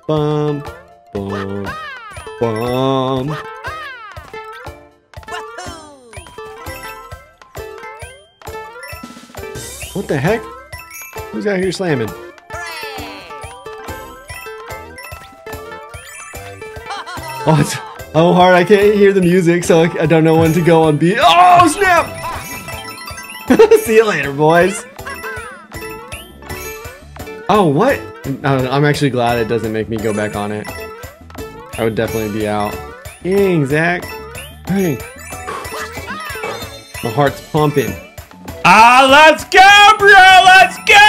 Bum, bum, bum. What the heck? Who's out here slamming? Oh, it's so hard. I can't hear the music, so I don't know when to go on beat. Oh, snap! See you later, boys. Oh, what? I'm actually glad it doesn't make me go back on it. I would definitely be out. Dang, Zach. Dang. My heart's pumping. Ah, let's go, bro! Let's go!